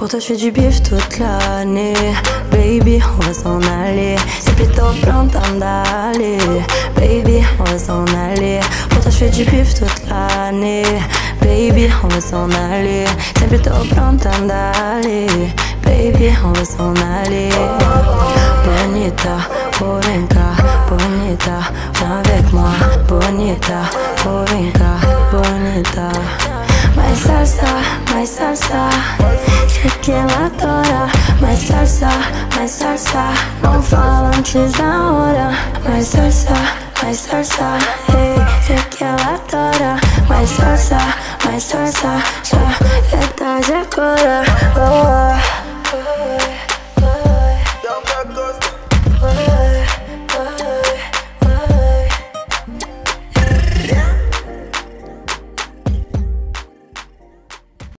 Pour toi je fais du bif toute l'année. Baby, on va s'en aller. C'est plutôt printemps d'aller. Baby, on va s'en aller. Pour toi je fais du bif toute l'année. Baby, on va s'en aller. C'est plutôt printemps d'aller. Baby, on va s'en aller. Bonita, oh venga, bonita, viens avec moi. Bonita, oh venga, bonita. My salsa, sei que ela adora. My salsa, não fala antes da hora. My salsa, hey, sei que ela adora. My salsa, já é tarde agora. Oh.